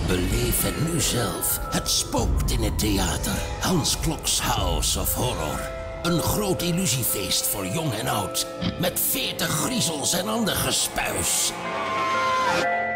Beleef het nu zelf. Het spookt in het theater. Hans Klok's House of Horror. Een groot illusiefeest voor jong en oud. Met 40 griezels en ander gespuis.